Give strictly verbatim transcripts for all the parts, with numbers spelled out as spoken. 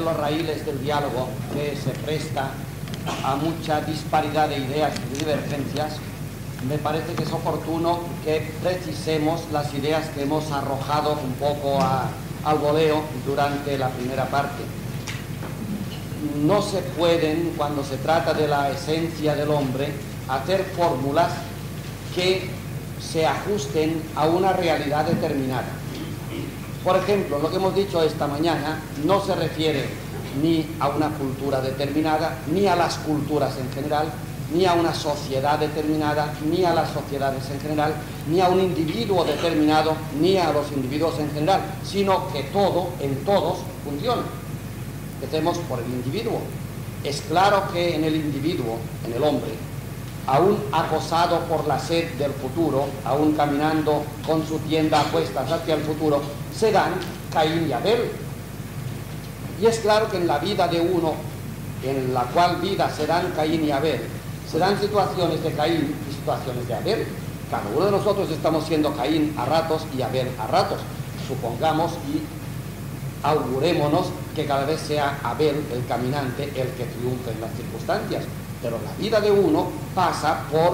los raíles del diálogo que se presta a mucha disparidad de ideas y divergencias, me parece que es oportuno que precisemos las ideas que hemos arrojado un poco a, al voleo durante la primera parte. No se pueden, cuando se trata de la esencia del hombre, hacer fórmulas que se ajusten a una realidad determinada. Por ejemplo, lo que hemos dicho esta mañana no se refiere ni a una cultura determinada, ni a las culturas en general, ni a una sociedad determinada, ni a las sociedades en general, ni a un individuo determinado, ni a los individuos en general, sino que todo, en todos, funciona. Empecemos por el individuo. Es claro que en el individuo, en el hombre, aún acosado por la sed del futuro, aún caminando con su tienda a cuestas hacia el futuro, se dan Caín y Abel. Y es claro que en la vida de uno, en la cual vida se dan Caín y Abel, se dan situaciones de Caín y situaciones de Abel. Cada uno de nosotros estamos siendo Caín a ratos y Abel a ratos. Supongamos y augurémonos que cada vez sea Abel, el caminante, el que triunfe en las circunstancias. Pero la vida de uno pasa por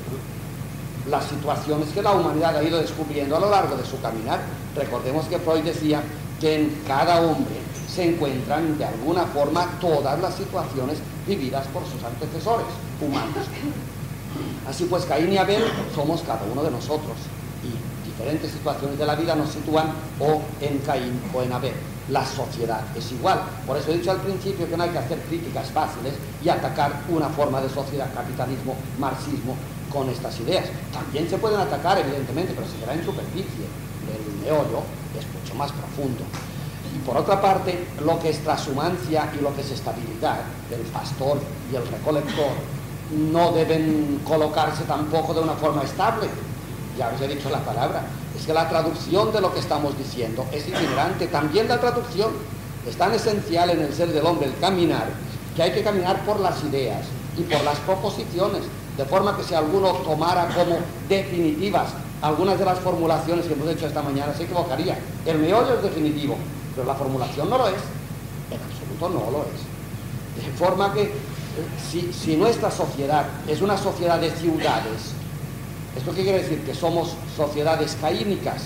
las situaciones que la humanidad ha ido descubriendo a lo largo de su caminar. Recordemos que Freud decía que en cada hombre se encuentran de alguna forma todas las situaciones vividas por sus antecesores humanos. Así pues, Caín y Abel somos cada uno de nosotros, y diferentes situaciones de la vida nos sitúan o en Caín o en Abel. La sociedad es igual. Por eso he dicho al principio que no hay que hacer críticas fáciles y atacar una forma de sociedad, capitalismo, marxismo, con estas ideas. También se pueden atacar, evidentemente, pero se queda en superficie. El meollo es mucho más profundo. Y por otra parte, lo que es transhumancia y lo que es estabilidad del pastor y el recolector no deben colocarse tampoco de una forma estable. Ya os he dicho la palabra. Es que la traducción de lo que estamos diciendo es itinerante. También la traducción es tan esencial en el ser del hombre, el caminar, que hay que caminar por las ideas y por las proposiciones, de forma que si alguno tomara como definitivas algunas de las formulaciones que hemos hecho esta mañana, se equivocaría. El meollo es definitivo, pero la formulación no lo es. En absoluto no lo es. De forma que si, si nuestra sociedad es una sociedad de ciudades, ¿esto qué quiere decir? Que somos sociedades caínicas.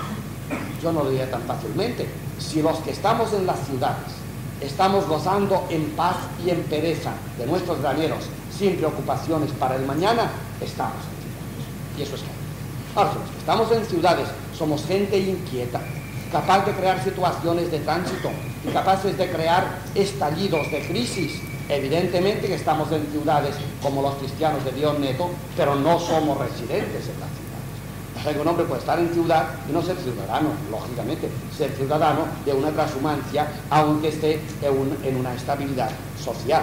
Yo no lo diría tan fácilmente. Si los que estamos en las ciudades estamos gozando en paz y en pereza de nuestros graneros, sin preocupaciones para el mañana, estamos en ciudades. Y eso es Caín. Ahora, si los que estamos en ciudades somos gente inquieta, capaz de crear situaciones de tránsito y capaces de crear estallidos de crisis, evidentemente que estamos en ciudades como los cristianos de Dios Neto, pero no somos residentes en las ciudades. O sea, que un hombre puede estar en ciudad y no ser ciudadano, lógicamente, ser ciudadano de una transhumancia, aunque esté en, un, en una estabilidad social.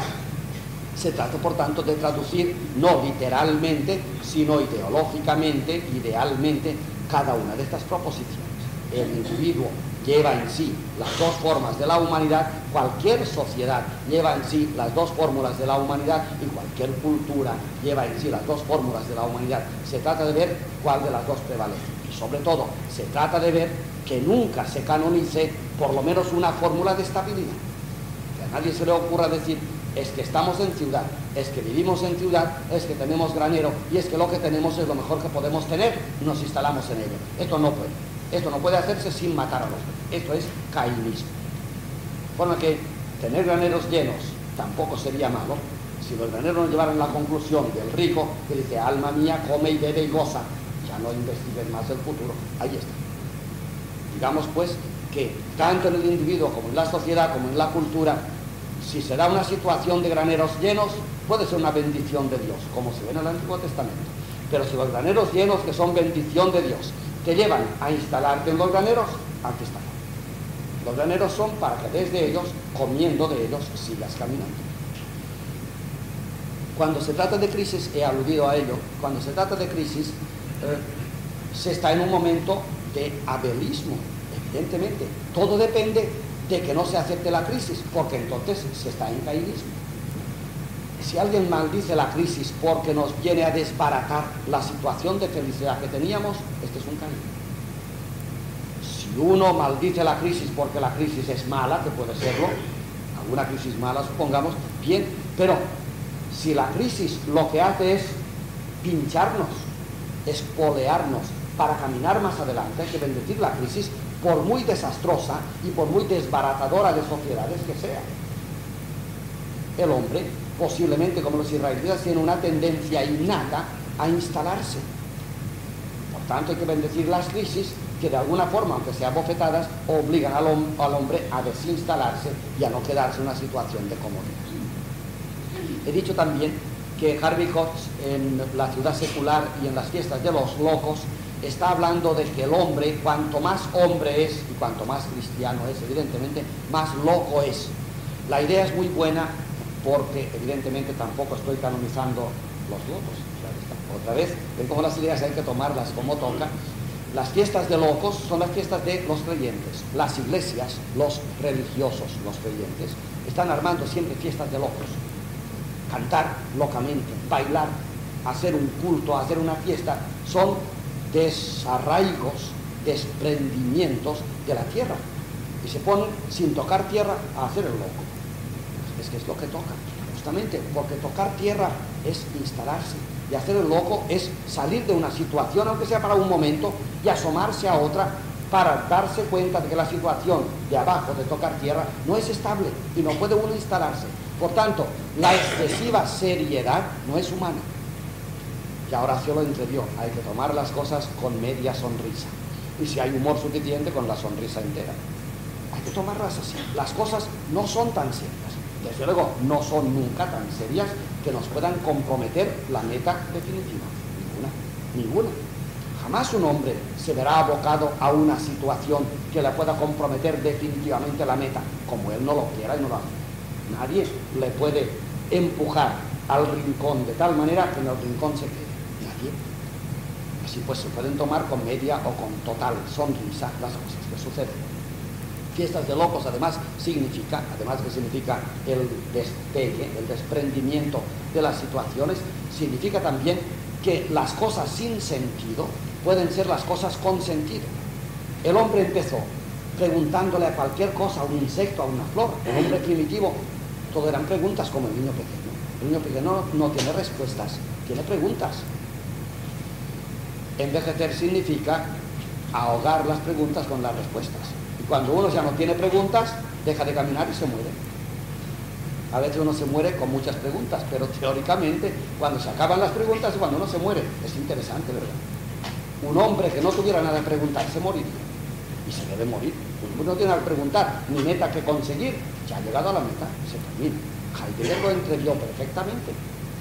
Se trata, por tanto, de traducir no literalmente, sino ideológicamente, idealmente, cada una de estas proposiciones. El individuo lleva en sí las dos formas de la humanidad, cualquier sociedad lleva en sí las dos fórmulas de la humanidad y cualquier cultura lleva en sí las dos fórmulas de la humanidad. Se trata de ver cuál de las dos prevalece. Y sobre todo, se trata de ver que nunca se canonice por lo menos una fórmula de estabilidad. Que a nadie se le ocurra decir, es que estamos en ciudad, es que vivimos en ciudad, es que tenemos granero y es que lo que tenemos es lo mejor que podemos tener y nos instalamos en ello. Esto no puede. Esto no puede hacerse sin matar a los demás. Esto es cainismo. De forma que tener graneros llenos tampoco sería malo si los graneros nos llevaran la conclusión del rico que dice, alma mía, come y bebe y goza. Ya no investigues más el futuro. Ahí está. Digamos pues que tanto en el individuo como en la sociedad como en la cultura, si se da una situación de graneros llenos, puede ser una bendición de Dios, como se ve en el Antiguo Testamento. Pero si los graneros llenos, que son bendición de Dios, te llevan a instalarte en los graneros, aquí está. Los graneros son para que desde ellos, comiendo de ellos, sigas caminando. Cuando se trata de crisis, he aludido a ello, cuando se trata de crisis, eh, se está en un momento de abelismo, evidentemente. Todo depende de que no se acepte la crisis, porque entonces se está en cainismo. Si alguien maldice la crisis porque nos viene a desbaratar la situación de felicidad que teníamos, este es un caín. Si uno maldice la crisis porque la crisis es mala, que puede serlo, alguna crisis mala, supongamos, bien, pero si la crisis lo que hace es pincharnos, espolearnos para caminar más adelante, hay que bendecir la crisis, por muy desastrosa y por muy desbaratadora de sociedades que sea. El hombre, posiblemente como los israelitas, tiene una tendencia innata a instalarse. Por tanto, hay que bendecir las crisis que de alguna forma, aunque sean bofetadas, obligan al, hom al hombre a desinstalarse y a no quedarse en una situación de comodidad. He dicho también que Harvey Cox, en La ciudad secular y en las fiestas de los locos, está hablando de que el hombre, cuanto más hombre es y cuanto más cristiano es, evidentemente, más loco es. La idea es muy buena porque, evidentemente, tampoco estoy canonizando los locos. Otra vez, ven cómo las ideas hay que tomarlas como toca. Las fiestas de locos son las fiestas de los creyentes. Las iglesias, los religiosos, los creyentes, están armando siempre fiestas de locos. Cantar locamente, bailar, hacer un culto, hacer una fiesta, son desarraigos, desprendimientos de la tierra. Y se ponen, sin tocar tierra, a hacer el loco. Es que es lo que toca, justamente, porque tocar tierra es instalarse. Y hacer el loco es salir de una situación, aunque sea para un momento, y asomarse a otra para darse cuenta de que la situación de abajo, de tocar tierra, no es estable y no puede uno instalarse. Por tanto, la excesiva seriedad no es humana. Ya Horacio lo entrevió, hay que tomar las cosas con media sonrisa. Y si hay humor suficiente, con la sonrisa entera. Hay que tomarlas así. Las cosas no son tan serias. Desde luego, no son nunca tan serias que nos puedan comprometer la meta definitiva. Ninguna, ninguna. Jamás un hombre se verá abocado a una situación que le pueda comprometer definitivamente la meta, como él no lo quiera y no lo hace. Nadie le puede empujar al rincón de tal manera que en el rincón se quede. Nadie. Así pues, se pueden tomar con media o con total sonrisa las cosas que suceden. Fiestas de locos, además, significa, además que significa el despegue, el desprendimiento de las situaciones, significa también que las cosas sin sentido pueden ser las cosas con sentido. El hombre empezó preguntándole a cualquier cosa, a un insecto, a una flor. El hombre primitivo, todo eran preguntas, como el niño pequeño. El niño pequeño no, no tiene respuestas, tiene preguntas. Envejecer significa ahogar las preguntas con las respuestas. Y cuando uno ya no tiene preguntas, deja de caminar y se muere. A veces uno se muere con muchas preguntas, pero teóricamente, cuando se acaban las preguntas es cuando uno se muere. Es interesante, ¿verdad? Un hombre que no tuviera nada que preguntar se moriría. Y se debe morir. Uno no tiene nada que preguntar, ni meta que conseguir. Ya ha llegado a la meta, se termina. Heidegger lo entrevió perfectamente.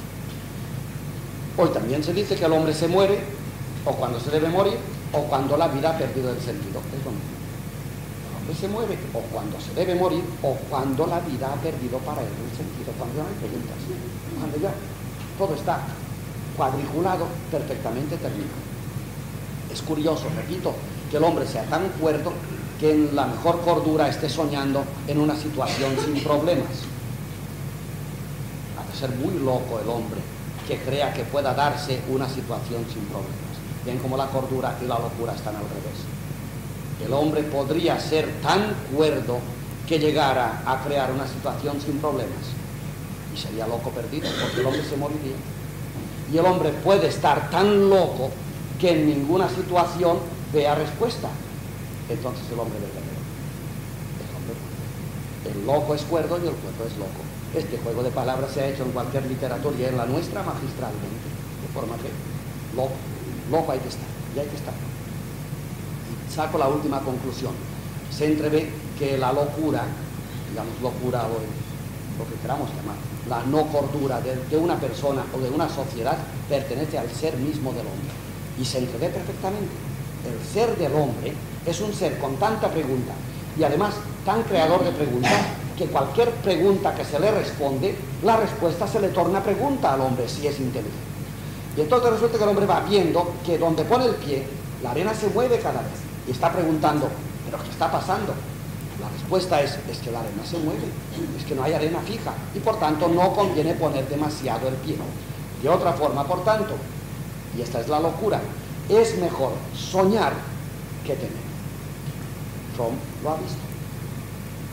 Hoy también se dice que el hombre se muere, o cuando se debe morir, o cuando la vida ha perdido el sentido. Es lo mismo. Se muere o cuando se debe morir o cuando la vida ha perdido para él el sentido, cuando ya no hay preguntas, cuando ya todo está cuadriculado, perfectamente terminado. Es curioso, repito, que el hombre sea tan cuerdo que en la mejor cordura esté soñando en una situación sin problemas. Ha de ser muy loco el hombre que crea que pueda darse una situación sin problemas. Bien como la cordura y la locura están al revés. El hombre podría ser tan cuerdo que llegara a crear una situación sin problemas. Y sería loco perdido, porque el hombre se moriría. Y el hombre puede estar tan loco que en ninguna situación vea respuesta. Entonces el hombre verdadero. El hombre, el loco es cuerdo y el cuerdo es loco. Este juego de palabras se ha hecho en cualquier literatura y en la nuestra magistralmente. De forma que loco, loco hay que estar, y hay que estar. Saco la última conclusión. Se entrevé que la locura, digamos locura o lo que queramos llamar, la no cordura de, de una persona o de una sociedad pertenece al ser mismo del hombre. Y se entrevé perfectamente. El ser del hombre es un ser con tanta pregunta y además tan creador de preguntas que cualquier pregunta que se le responde, la respuesta se le torna pregunta al hombre si es inteligente. Y entonces resulta que el hombre va viendo que donde pone el pie, la arena se mueve cada vez. Y está preguntando, ¿pero qué está pasando? La respuesta es, es que la arena se mueve, es que no hay arena fija, y por tanto no conviene poner demasiado el pie. De otra forma, por tanto, y esta es la locura, es mejor soñar que temer. Fromm lo ha visto.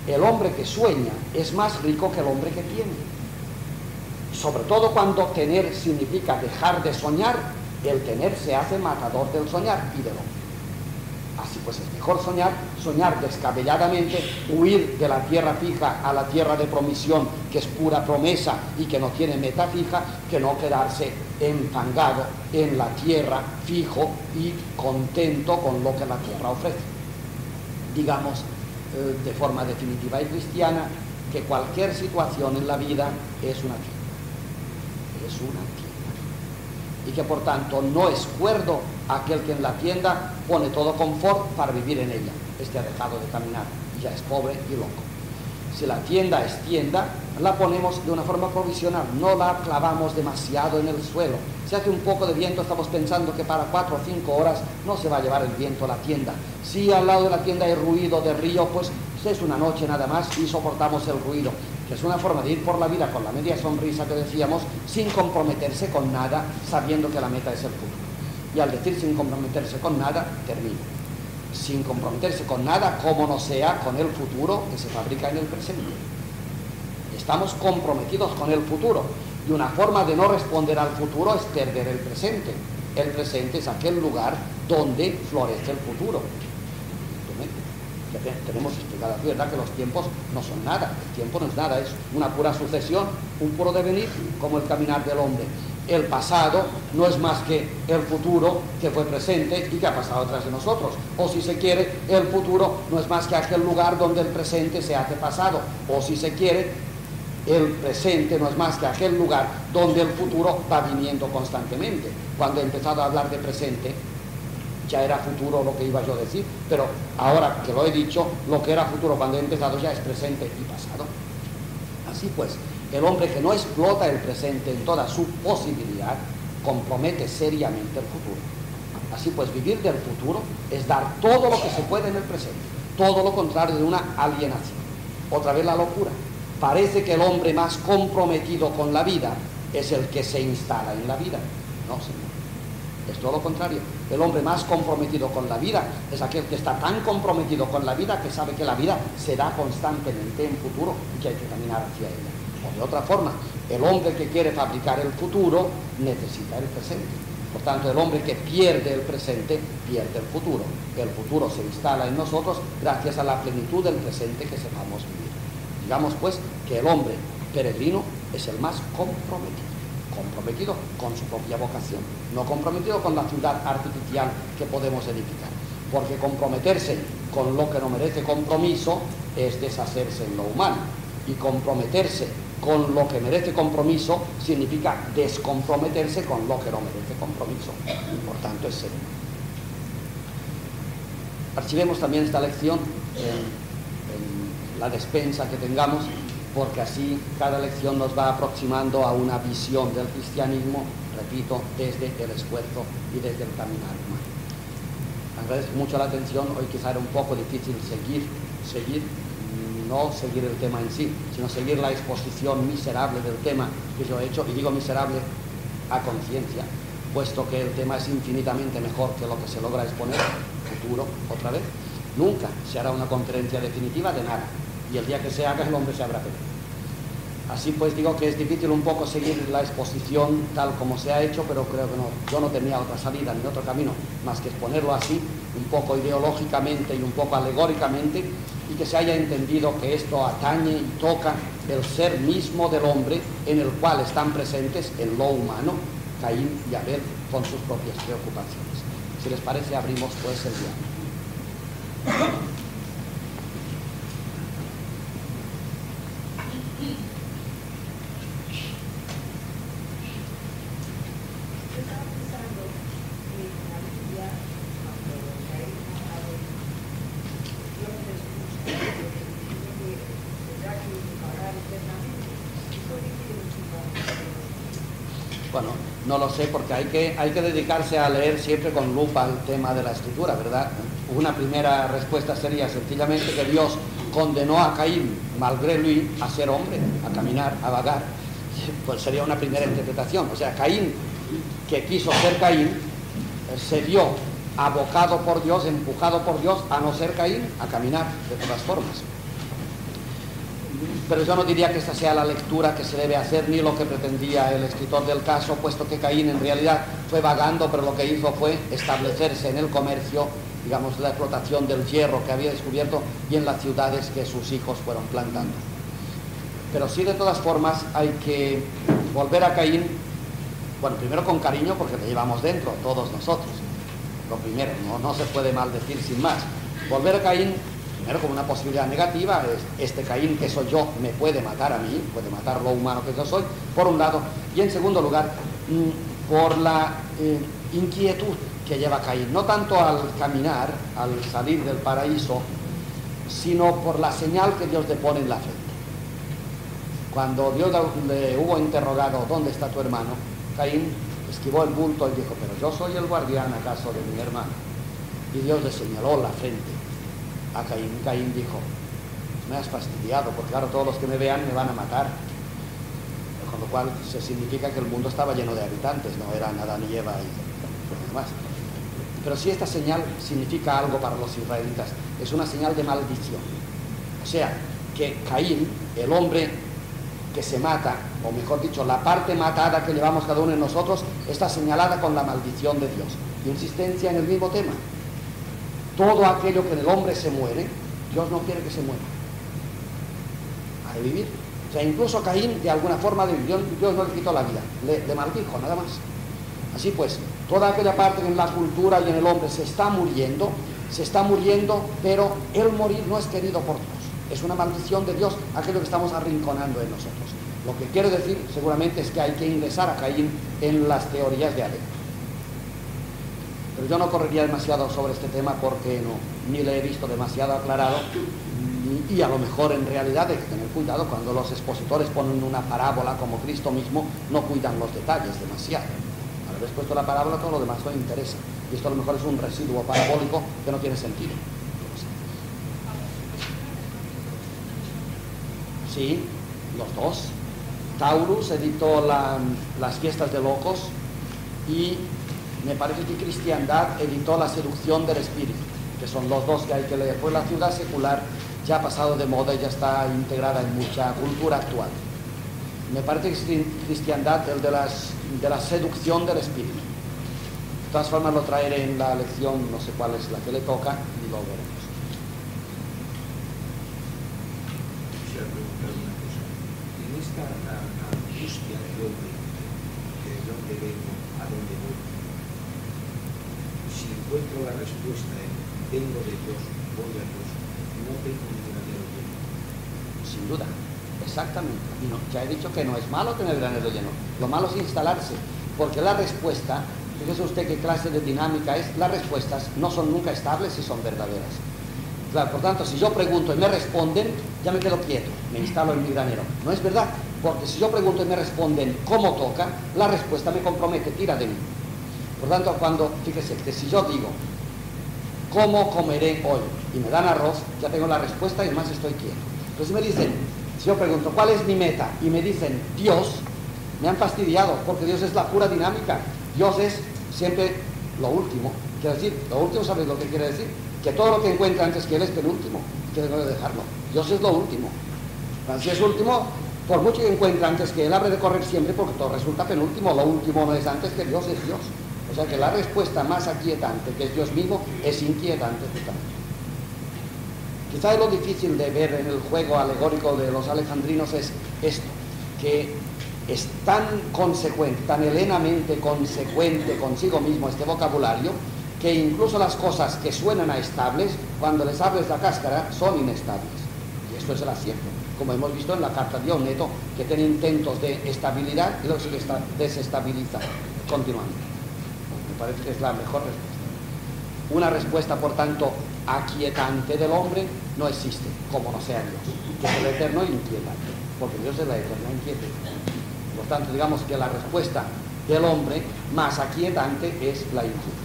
el hombre que sueña es más rico que el hombre que tiene. Sobre todo cuando tener significa dejar de soñar, el tener se hace matador del soñar y del hombre. Así pues es mejor soñar, soñar descabelladamente, huir de la tierra fija a la tierra de promisión, que es pura promesa y que no tiene meta fija, que no quedarse enfangado en la tierra fijo y contento con lo que la tierra ofrece. Digamos eh, de forma definitiva y cristiana que cualquier situación en la vida es una tienda, es una tienda. Y que por tanto no es cuerdo aquel que en la tienda pone todo confort para vivir en ella. Este ha dejado de caminar y ya es pobre y loco. Si la tienda es tienda, la ponemos de una forma provisional, no la clavamos demasiado en el suelo. Si hace un poco de viento, estamos pensando que para cuatro o cinco horas no se va a llevar el viento a la tienda. Si al lado de la tienda hay ruido de río, pues es una noche nada más y soportamos el ruido. Que es una forma de ir por la vida con la media sonrisa que decíamos, sin comprometerse con nada, sabiendo que la meta es el futuro. Y al decir sin comprometerse con nada, termino. Sin comprometerse con nada, como no sea con el futuro que se fabrica en el presente. Estamos comprometidos con el futuro y una forma de no responder al futuro es perder el presente. El presente es aquel lugar donde florece el futuro. Tenemos explicado aquí, ¿verdad?, que los tiempos no son nada. El tiempo no es nada, es una pura sucesión, un puro devenir, como el caminar del hombre. El pasado no es más que el futuro que fue presente y que ha pasado tras de nosotros. O si se quiere, el futuro no es más que aquel lugar donde el presente se hace pasado. O si se quiere, el presente no es más que aquel lugar donde el futuro va viniendo constantemente. Cuando he empezado a hablar de presente, ya era futuro lo que iba yo a decir, pero ahora que lo he dicho, lo que era futuro cuando he empezado ya es presente y pasado. Así pues, el hombre que no explota el presente en toda su posibilidad, compromete seriamente el futuro. Así pues, vivir del futuro es dar todo lo que se puede en el presente, todo lo contrario de una alienación. Otra vez la locura. Parece que el hombre más comprometido con la vida es el que se instala en la vida. No, señor. Es todo lo contrario. El hombre más comprometido con la vida es aquel que está tan comprometido con la vida que sabe que la vida será constantemente en futuro y que hay que caminar hacia ella. O de otra forma, el hombre que quiere fabricar el futuro necesita el presente. Por tanto, el hombre que pierde el presente pierde el futuro. El futuro se instala en nosotros gracias a la plenitud del presente que sepamos vivir. Digamos pues que el hombre peregrino es el más comprometido. Comprometido con su propia vocación, no comprometido con la ciudad artificial que podemos edificar, porque comprometerse con lo que no merece compromiso es deshacerse en lo humano, y comprometerse con lo que merece compromiso significa descomprometerse con lo que no merece compromiso, y por tanto es serio. Archivemos también esta lección en, en la despensa que tengamos, porque así cada lección nos va aproximando a una visión del cristianismo, repito, desde el esfuerzo y desde el caminar humano. Agradezco mucho la atención. Hoy quizá era un poco difícil seguir, seguir, no seguir el tema en sí, sino seguir la exposición miserable del tema que yo he hecho, y digo miserable a conciencia, puesto que el tema es infinitamente mejor que lo que se logra exponer. Futuro, otra vez, nunca se hará una conferencia definitiva de nada, y el día que se haga el hombre se habrá perdido. Así pues digo que es difícil un poco seguir la exposición tal como se ha hecho, pero creo que no, yo no tenía otra salida ni otro camino más que exponerlo así, un poco ideológicamente y un poco alegóricamente, y que se haya entendido que esto atañe y toca el ser mismo del hombre, en el cual están presentes en lo humano Caín y Abel con sus propias preocupaciones. Si les parece, abrimos pues el diálogo. Bueno, no lo sé, porque hay que, hay que dedicarse a leer siempre con lupa el tema de la escritura, ¿verdad? Una primera respuesta sería sencillamente que Dios condenó a Caín, malgré lui, a ser hombre, a caminar, a vagar. Pues sería una primera interpretación. O sea, Caín, que quiso ser Caín, se vio abocado por Dios, empujado por Dios a no ser Caín, a caminar de todas formas. pero yo no diría que esta sea la lectura que se debe hacer ni lo que pretendía el escritor del caso, puesto que Caín en realidad fue vagando, pero lo que hizo fue establecerse en el comercio, digamos, la explotación del hierro que había descubierto y en las ciudades que sus hijos fueron plantando. Pero sí, de todas formas, hay que volver a Caín, bueno, primero con cariño, porque le llevamos dentro, todos nosotros. Lo primero, no, no se puede maldecir sin más. Volver a Caín, primero como una posibilidad negativa, es este Caín que soy yo me puede matar a mí, puede matar lo humano que yo soy, por un lado, y en segundo lugar, por la eh, inquietud que lleva Caín, no tanto al caminar, al salir del paraíso, sino por la señal que Dios le pone en la frente. Cuando Dios le hubo interrogado, ¿dónde está tu hermano?, Caín esquivó el bulto y dijo, pero yo soy el guardián acaso de mi hermano. Y Dios le señaló la frente a Caín. Caín dijo, me has fastidiado, porque claro, todos los que me vean me van a matar. Con lo cual se significa que el mundo estaba lleno de habitantes, no eran Adán y Eva y lo demás. Pero si esta señal significa algo para los israelitas, es una señal de maldición. O sea, que Caín, el hombre que se mata, o mejor dicho, la parte matada que llevamos cada uno de nosotros, está señalada con la maldición de Dios. Insistencia en el mismo tema. Todo aquello que en el hombre se muere, Dios no quiere que se muera. Ha de vivir. O sea, incluso Caín, de alguna forma, de Dios, Dios no le quitó la vida, le, le maldijo, nada más. Así pues, toda aquella parte que en la cultura y en el hombre se está muriendo, se está muriendo, pero el morir no es querido por Dios. Es una maldición de Dios aquello que estamos arrinconando en nosotros. Lo que quiero decir seguramente es que hay que ingresar a Caín en las teorías de adentro. Pero yo no correría demasiado sobre este tema porque no, ni le he visto demasiado aclarado, y, y a lo mejor en realidad hay que tener cuidado cuando los expositores ponen una parábola como Cristo mismo, no cuidan los detalles demasiado. Al haber puesto la parábola todo lo demás no interesa, y esto a lo mejor es un residuo parabólico que no tiene sentido. Sí, los dos. Taurus editó la, las fiestas de locos, y me parece que Cristiandad editó la seducción del espíritu, que son los dos que hay que leer. Pues la ciudad secular ya ha pasado de moda y ya está integrada en mucha cultura actual. Me parece que es Cristiandad el de, las, de la seducción del espíritu. De todas formas lo traeré en la lección, no sé cuál es la que le toca, y lo veremos. Esta angustia del hombre, que de dónde vengo, a dónde voy, si encuentro la respuesta en vengo de Dios, voy a Dios, no tengo mi granero lleno. Sin duda, exactamente. Y no, ya he dicho que no es malo tener granero lleno, lo malo es instalarse, porque la respuesta, fíjese usted qué clase de dinámica es, las respuestas no son nunca estables y son verdaderas. Claro, por tanto, si yo pregunto y me responden, ya me quedo quieto, me instalo en mi granero. No es verdad, porque si yo pregunto y me responden cómo toca, la respuesta me compromete, tira de mí. Por tanto, cuando, fíjese, que si yo digo, ¿cómo comeré hoy?, y me dan arroz, ya tengo la respuesta y además estoy quieto. Pero si me dicen, si yo pregunto, ¿cuál es mi meta?, y me dicen, Dios, me han fastidiado, porque Dios es la pura dinámica. Dios es siempre lo último. Quiero decir, lo último, ¿sabes lo que quiere decir? Que todo lo que encuentra antes que él es penúltimo, que debe dejarlo. Dios es lo último. Si es último, por mucho que encuentra antes que él, habrá de correr siempre, porque todo resulta penúltimo. Lo último no es antes que Dios, es Dios. O sea que la respuesta más aquietante, que es Dios mismo, es inquietante justamente. Quizá lo difícil de ver en el juego alegórico de los alejandrinos es esto, que es tan consecuente, tan helenamente consecuente consigo mismo este vocabulario, que incluso las cosas que suenan a estables, cuando les abres la cáscara, son inestables. Y esto es el acierto, como hemos visto en la carta de Oneto, que tiene intentos de estabilidad y luego se desestabiliza continuamente. Me parece que es la mejor respuesta. Una respuesta, por tanto, aquietante del hombre no existe, como no sea Dios, que es el eterno inquietante, porque Dios es la eterna inquietud. Por tanto, digamos que la respuesta del hombre más aquietante es la inquietud.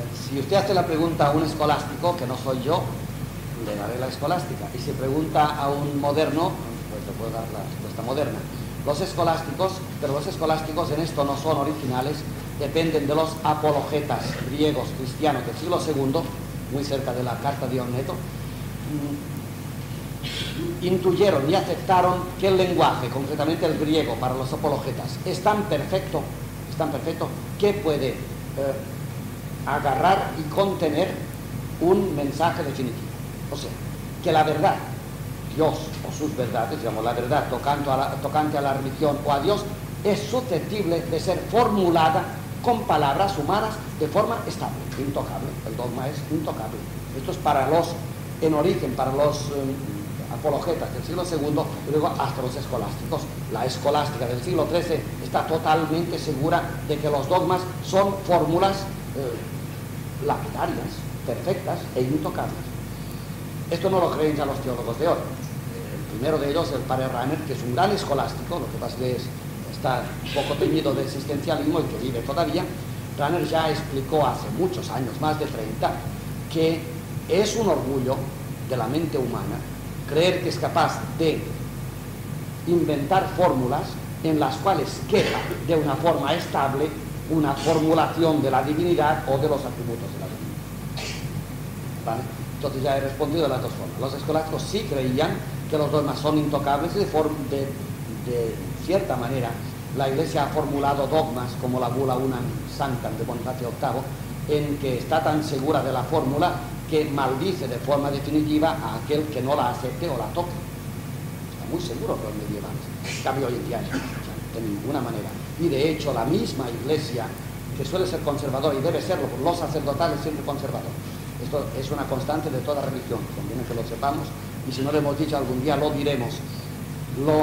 si usted hace la pregunta a un escolástico, que no soy yo, le daré la escolástica. Y si pregunta a un moderno, pues le puedo dar la respuesta moderna. Los escolásticos, pero los escolásticos en esto no son originales, dependen de los apologetas griegos cristianos del siglo segundo, muy cerca de la carta de Orneto, intuyeron y aceptaron que el lenguaje, concretamente el griego para los apologetas, es tan perfecto, es tan perfecto que puede eh, agarrar y contener un mensaje definitivo. O sea, que la verdad, Dios o sus verdades, digamos, la verdad tocante a la, tocante a la religión o a Dios, es susceptible de ser formulada con palabras humanas de forma estable, intocable. El dogma es intocable. Esto es para los, en origen, para los eh, apologetas del siglo segundo y luego hasta los escolásticos. La escolástica del siglo trece está totalmente segura de que los dogmas son fórmulas eh, lapidarias, perfectas e intocables. Esto no lo creen ya los teólogos de hoy. El primero de ellos, el padre Rahner, que es un gran escolástico, lo que pasa es que es, está un poco teñido de existencialismo y que vive todavía. Rahner ya explicó hace muchos años, más de treinta, que es un orgullo de la mente humana creer que es capaz de inventar fórmulas en las cuales quepa de una forma estable una formulación de la divinidad o de los atributos de la divinidad. ¿Vale? Entonces ya he respondido de las dos formas. Los escolásticos sí creían que los dogmas son intocables y de, de, de cierta manera la Iglesia ha formulado dogmas como la bula Unam Sanctam de Bonifacio octavo, en que está tan segura de la fórmula que maldice de forma definitiva a aquel que no la acepte o la toque. Está muy seguro de los medievales. En cambio hoy en día de ninguna manera. Y de hecho la misma Iglesia, que suele ser conservadora y debe serlo, por los sacerdotales siempre conservador. Esto es una constante de toda religión, conviene que lo sepamos, y si no lo hemos dicho algún día lo diremos. Lo,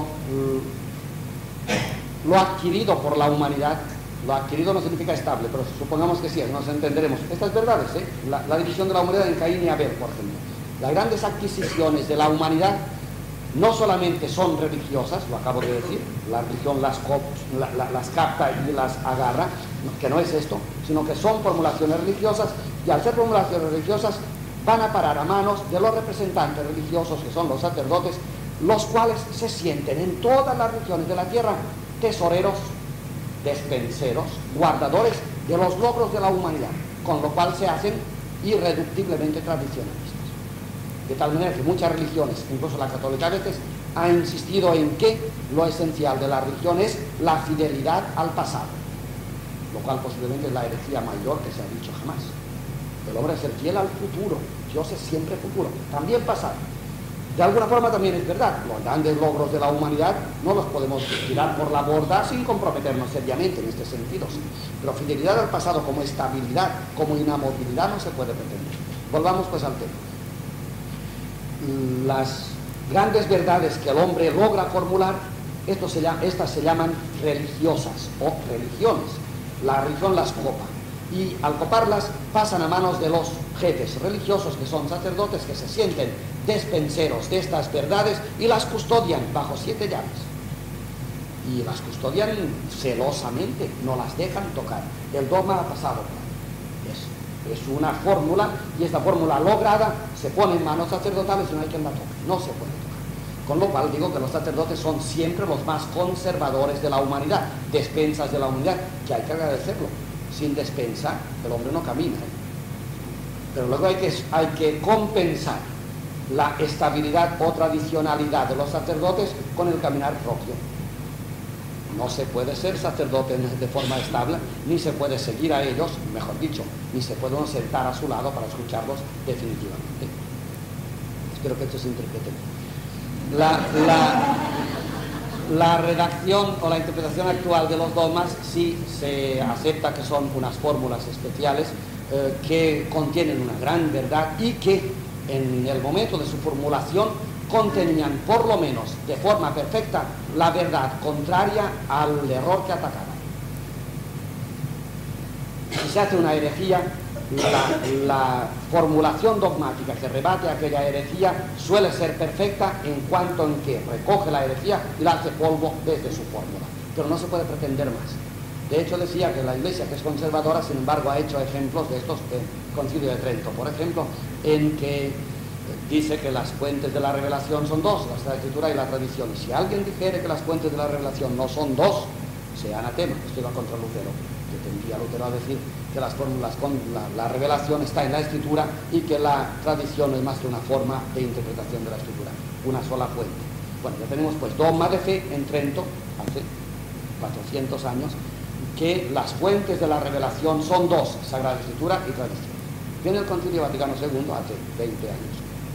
lo adquirido por la humanidad, lo adquirido no significa estable, pero supongamos que sí, nos entenderemos. Estas verdades, ¿eh? la, la división de la humanidad en Caín y Abel, por ejemplo. Las grandes adquisiciones de la humanidad no solamente son religiosas, lo acabo de decir, la religión las, la, la, las capta y las agarra, que no es esto, sino que son formulaciones religiosas, y al ser formulaciones religiosas van a parar a manos de los representantes religiosos, que son los sacerdotes, los cuales se sienten en todas las regiones de la tierra tesoreros, despenseros, guardadores de los logros de la humanidad, con lo cual se hacen irreductiblemente tradicionalistas. De tal manera que muchas religiones, incluso la católica a veces, ha insistido en que lo esencial de la religión es la fidelidad al pasado, lo cual posiblemente es la herejía mayor que se ha dicho jamás. El hombre es el fiel al futuro, Dios es siempre futuro, también pasado. De alguna forma también es verdad, los grandes logros de la humanidad no los podemos tirar por la borda sin comprometernos seriamente en este sentido, sí. Pero fidelidad al pasado como estabilidad, como inamovilidad no se puede pretender. Volvamos pues al tema. Las grandes verdades que el hombre logra formular, esto se llama, estas se llaman religiosas o religiones. La religión las copa y al coparlas pasan a manos de los jefes religiosos, que son sacerdotes, que se sienten despenseros de estas verdades y las custodian bajo siete llaves. Y las custodian celosamente, no las dejan tocar. El dogma ha pasado. Es, es una fórmula, y esta fórmula lograda se pone en manos sacerdotales y no hay quien la toque. No se puede tocar. Con lo cual digo que los sacerdotes son siempre los más conservadores de la humanidad, despensas de la humanidad, que hay que agradecerlo. Sin despensa el hombre no camina, ¿eh? Pero luego hay que, hay que compensar la estabilidad o tradicionalidad de los sacerdotes con el caminar propio. No se puede ser sacerdote de forma estable, ni se puede seguir a ellos, mejor dicho, ni se puede uno sentar a su lado para escucharlos definitivamente. Espero que esto se interprete bien. La, la, la redacción o la interpretación actual de los dogmas sí se acepta que son unas fórmulas especiales eh, que contienen una gran verdad y que en el momento de su formulación contenían por lo menos de forma perfecta la verdad contraria al error que atacaban. Si se hace una herejía, la, la formulación dogmática que rebate aquella herejía suele ser perfecta en cuanto en que recoge la herejía y la hace polvo desde su fórmula, pero no se puede pretender más. De hecho, decía que la Iglesia, que es conservadora, sin embargo, ha hecho ejemplos de estos del Concilio de Trento. Por ejemplo, en que dice que las fuentes de la revelación son dos, la Sagrada Escritura y la tradición. Y si alguien dijere que las fuentes de la revelación no son dos, sea anatema. Esto iba contra Lutero, que tendría Lutero a decir que las fórmulas con la, la revelación está en la Escritura y que la tradición es más que una forma de interpretación de la Escritura, una sola fuente. Bueno, ya tenemos pues dogma de fe en Trento, hace cuatrocientos años, que las fuentes de la revelación son dos, Sagrada Escritura y tradición. Viene el Concilio Vaticano segundo hace veinte años.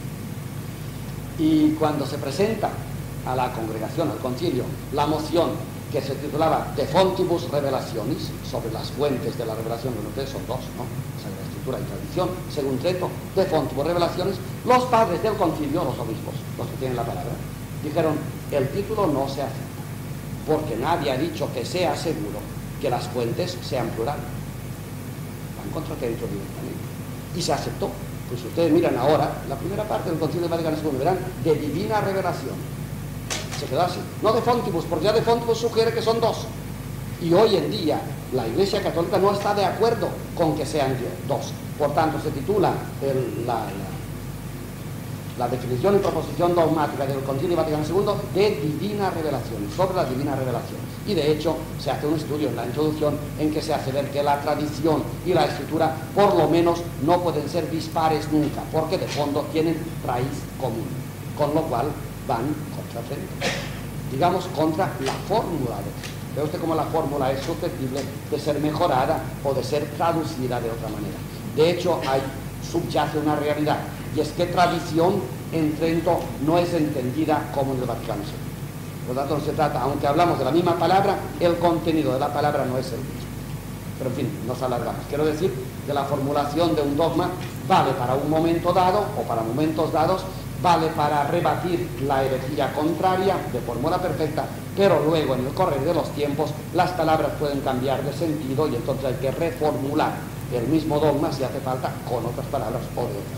Y cuando se presenta a la congregación, al concilio, la moción que se titulaba De Fontibus Revelationis, sobre las fuentes de la revelación, bueno, ustedes son dos, ¿no? Sagrada Escritura y tradición, según Trento, De Fontibus Revelationis, los padres del concilio, los obispos, los que tienen la palabra, dijeron, el título no se acepta, porque nadie ha dicho que sea seguro que las fuentes sean plural. Van contra Trento directamente. Y se aceptó. Pues ustedes miran ahora, la primera parte del Concilio de Vaticano segundo, verán, de divina revelación. Se quedó así. No de fontibus, porque ya de fontibus sugiere que son dos. Y hoy en día la Iglesia Católica no está de acuerdo con que sean dos. Por tanto, se titula el, la, la, la definición y proposición dogmática del Concilio Vaticano segundo de divina revelación, sobre la divina revelación. Y de hecho se hace un estudio en la introducción en que se hace ver que la tradición y la escritura por lo menos no pueden ser dispares nunca, porque de fondo tienen raíz común, con lo cual van contra Trento, digamos contra la fórmula de Trento. Ve usted cómo la fórmula es susceptible de ser mejorada o de ser traducida de otra manera. De hecho, hay, subyace una realidad, y es que tradición en Trento no es entendida como en el Vaticano segundo. Por lo tanto, no se trata, aunque hablamos de la misma palabra, el contenido de la palabra no es el mismo. Pero en fin, nos alargamos. Quiero decir que la formulación de un dogma vale para un momento dado o para momentos dados, vale para rebatir la herejía contraria de fórmula perfecta, pero luego en el correr de los tiempos las palabras pueden cambiar de sentido y entonces hay que reformular el mismo dogma si hace falta con otras palabras o de otras.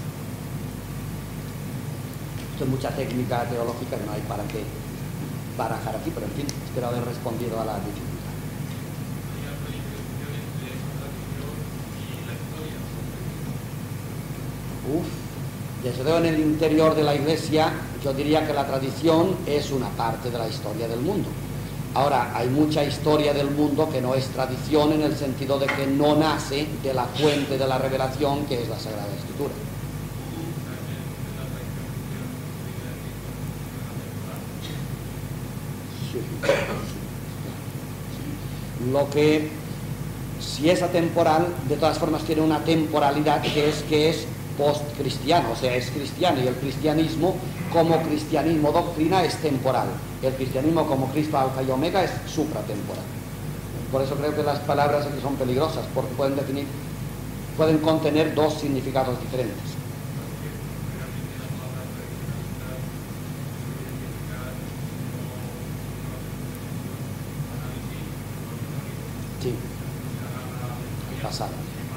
Esto es mucha técnica teológica que no hay para qué barajar aquí, pero en fin, espero haber respondido a la dificultad. Uf, desde luego en el interior de la Iglesia yo diría que la tradición es una parte de la historia del mundo. Ahora, hay mucha historia del mundo que no es tradición en el sentido de que no nace de la fuente de la revelación que es la Sagrada Escritura. Lo que, si es atemporal, de todas formas tiene una temporalidad que es que es post-cristiano, o sea, es cristiano, y el cristianismo como cristianismo doctrina es temporal. El cristianismo como Cristo alfa y omega es supratemporal. Por eso creo que las palabras aquí son peligrosas, porque pueden definir, pueden contener dos significados diferentes. Sí, el pasado.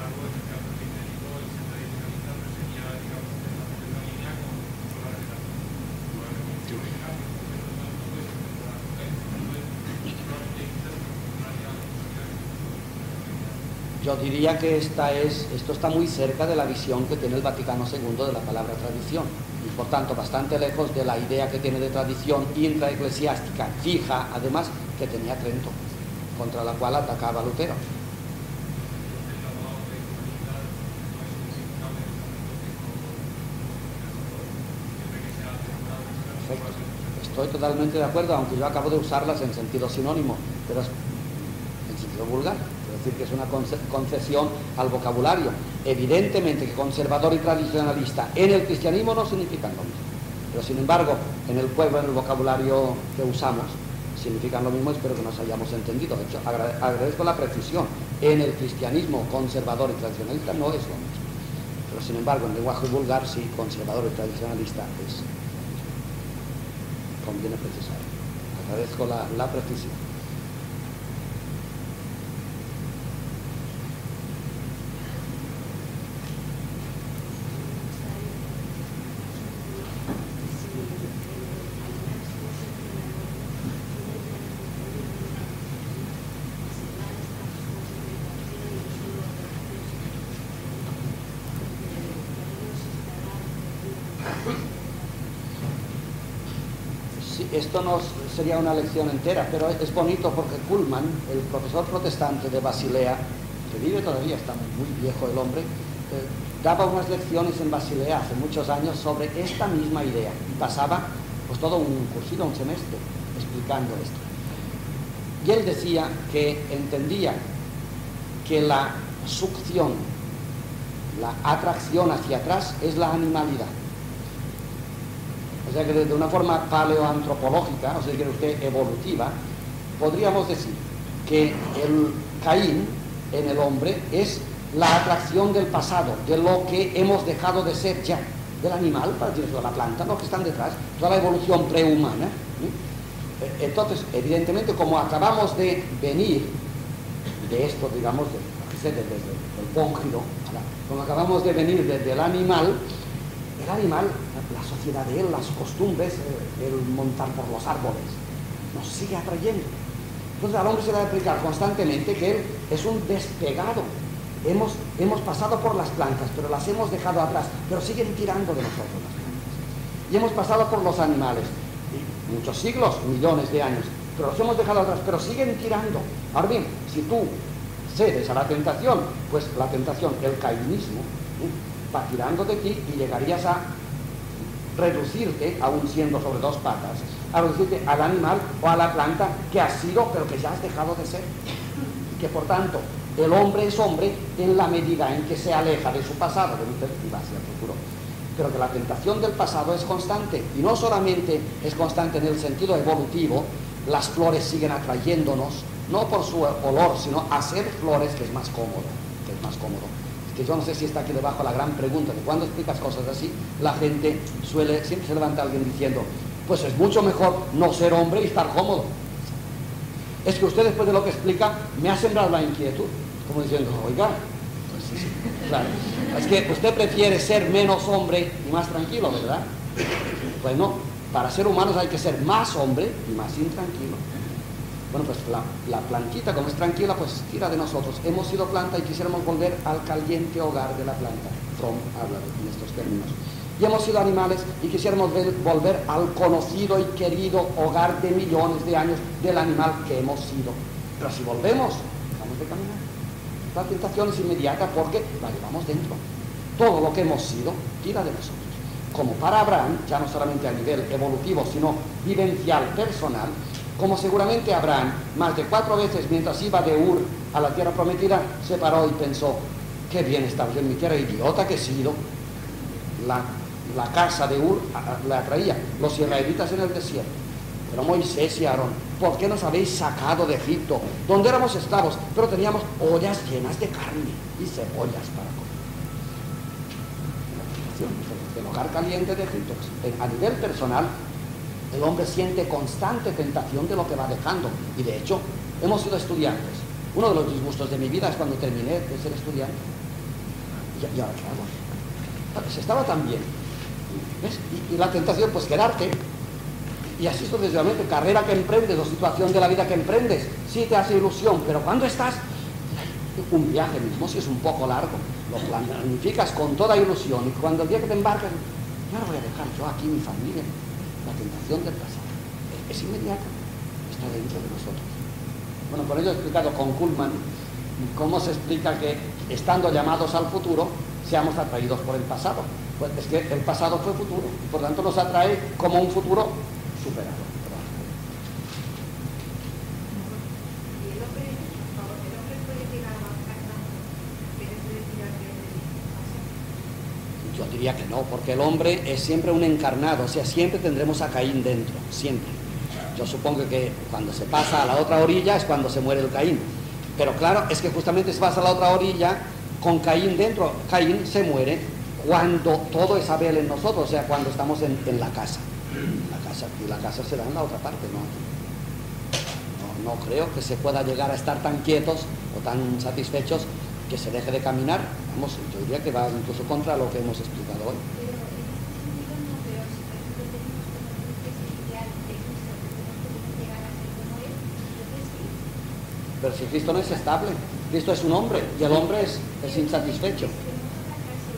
Yo diría que esta es, esto está muy cerca de la visión que tiene el Vaticano segundo de la palabra tradición y por tanto bastante lejos de la idea que tiene de tradición intraeclesiástica fija, además, que tenía Trento, contra la cual atacaba Lutero. Perfecto. Estoy totalmente de acuerdo, aunque yo acabo de usarlas en sentido sinónimo, pero en sentido vulgar. Es decir, que es una concesión al vocabulario. Evidentemente que conservador y tradicionalista en el cristianismo no significan lo mismo, pero sin embargo en el pueblo, en el vocabulario que usamos, significan lo mismo. Espero que nos hayamos entendido. De hecho, agrade agradezco la precisión. En el cristianismo conservador y tradicionalista no es lo mismo, pero sin embargo en lenguaje vulgar sí, conservador y tradicionalista es. Conviene precisar. Agradezco la, la precisión. esto no sería una lección entera, pero es bonito porque Kuhlmann, el profesor protestante de Basilea, que vive todavía, está muy viejo el hombre, eh, daba unas lecciones en Basilea hace muchos años sobre esta misma idea. Y pasaba pues todo un cursillo, un semestre, explicando esto. Y él decía que entendía que la succión, la atracción hacia atrás es la animalidad. O sea que de una forma paleoantropológica, o sea que usted evolutiva, podríamos decir que el Caín en el hombre es la atracción del pasado, de lo que hemos dejado de ser ya, del animal, para decir, de la planta, lo que están detrás, toda la evolución prehumana. ¿eh? Entonces, evidentemente, como acabamos de venir de esto, digamos, de, desde, desde, desde el póngido, como acabamos de venir desde el animal, el animal, la sociedad de él, las costumbres, el montar por los árboles, nos sigue atrayendo. Entonces al hombre se le va a explicar constantemente que él es un despegado. Hemos, hemos pasado por las plantas, pero las hemos dejado atrás, pero siguen tirando de nosotros las plantas. Y hemos pasado por los animales, muchos siglos, millones de años, pero los hemos dejado atrás, pero siguen tirando. Ahora bien, si tú cedes a la tentación, pues la tentación, el cainismo, ¿eh? va tirando de ti y llegarías a reducirte, aún siendo sobre dos patas, a reducirte al animal o a la planta que has sido, pero que ya has dejado de ser. Y que por tanto, el hombre es hombre en la medida en que se aleja de su pasado, de mi perspectiva hacia el futuro. Pero que la tentación del pasado es constante, y no solamente es constante en el sentido evolutivo, las flores siguen atrayéndonos, no por su olor, sino a ser flores, que es más cómodo, que es más cómodo. Que yo no sé si está aquí debajo la gran pregunta de cuando explicas cosas así, la gente suele, siempre se levanta alguien diciendo, pues es mucho mejor no ser hombre y estar cómodo. Es que usted después de lo que explica me ha sembrado la inquietud, como diciendo, oiga, pues sí, sí, claro, es que usted prefiere ser menos hombre y más tranquilo, ¿verdad? Pues no, para ser humanos hay que ser más hombre y más intranquilo. Bueno, pues la, la plantita, como es tranquila, pues tira de nosotros. Hemos sido planta y quisiéramos volver al caliente hogar de la planta. Fromm habla en estos términos. Y hemos sido animales y quisiéramos ver, volver al conocido y querido hogar de millones de años del animal que hemos sido. Pero si volvemos, dejamos de caminar. La tentación es inmediata porque la llevamos dentro. Todo lo que hemos sido tira de nosotros. Como para Abraham, ya no solamente a nivel evolutivo, sino vivencial, personal, como seguramente Abraham, más de cuatro veces mientras iba de Ur a la tierra prometida, se paró y pensó, qué bien estaba yo en mi tierra, idiota que he sido. La, la casa de Ur le atraía, los israelitas en el desierto. Pero Moisés y Aarón, ¿por qué nos habéis sacado de Egipto, donde éramos esclavos, pero teníamos ollas llenas de carne y cebollas para comer? El hogar caliente de Egipto. A nivel personal, el hombre siente constante tentación de lo que va dejando. Y de hecho, hemos sido estudiantes. Uno de los disgustos de mi vida es cuando terminé de ser estudiante. ¿Y, y ahora qué hago? Pues estaba tan bien. ¿Ves? Y, y la tentación, pues quedarte. Y así sucesivamente, carrera que emprendes o situación de la vida que emprendes, sí te hace ilusión, pero cuando estás, un viaje mismo, si es un poco largo, lo planificas con toda ilusión, y cuando el día que te embarcas, ya no voy a dejar yo aquí mi familia. La tentación del pasado es, es inmediata, está dentro de nosotros. Bueno, por ello he explicado con Kuhlmann cómo se explica que, estando llamados al futuro, seamos atraídos por el pasado. Pues es que el pasado fue futuro, y por tanto nos atrae como un futuro superado. Yo diría que no, porque el hombre es siempre un encarnado, o sea, siempre tendremos a Caín dentro, siempre. Yo supongo que cuando se pasa a la otra orilla es cuando se muere el Caín. Pero claro, es que justamente se pasa a la otra orilla con Caín dentro. Caín se muere cuando todo es Abel en nosotros, o sea, cuando estamos en, en la casa. La casa. Y la casa será en la otra parte, ¿no? No, no creo que se pueda llegar a estar tan quietos o tan satisfechos que se deje de caminar. Vamos, yo diría que va incluso contra lo que hemos explicado hoy. Pero si Cristo no es estable, Cristo es un hombre y el hombre es, es insatisfecho.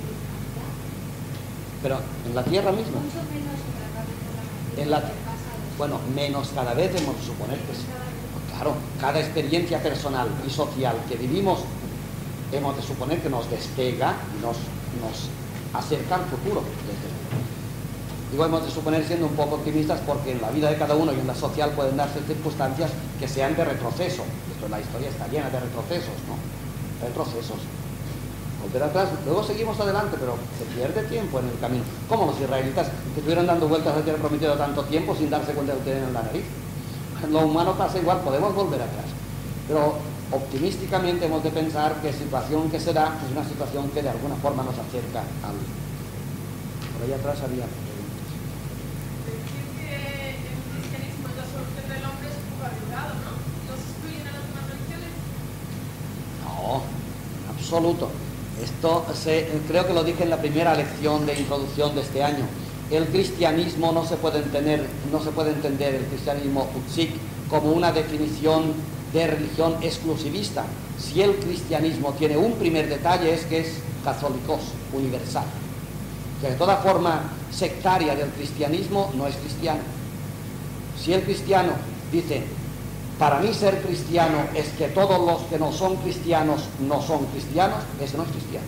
Pero en la tierra misma. En la, Bueno, menos cada vez debemos suponer que sí. Claro, cada experiencia personal y social que vivimos hemos de suponer que nos despega y nos, nos acerca al futuro. Digo, hemos de suponer siendo un poco optimistas porque en la vida de cada uno y en la social pueden darse circunstancias que sean de retroceso. Esto en la historia está llena de retrocesos, ¿no? Retrocesos. Volver atrás, luego seguimos adelante, pero se pierde tiempo en el camino. Como los israelitas que estuvieron dando vueltas al tierra prometido tanto tiempo sin darse cuenta de lo que tienen en la nariz. Lo humano pasa igual, podemos volver atrás. Pero optimísticamente hemos de pensar que la situación que se da es una situación que de alguna forma nos acerca al... Por allá atrás había preguntas. Decir que el cristianismo es la solución del hombre es un poco arriesgado, ¿no? ¿No se excluyen a las demás religiones? No, en absoluto. Esto se, creo que lo dije en la primera lección de introducción de este año. El cristianismo no se puede entender, no se puede entender el cristianismo utzik como una definición de religión exclusivista. Si el cristianismo tiene un primer detalle es que es católicos, universal. O sea, toda forma sectaria del cristianismo no es cristiano. Si el cristiano dice, para mí ser cristiano es que todos los que no son cristianos no son cristianos, ese no es cristiano.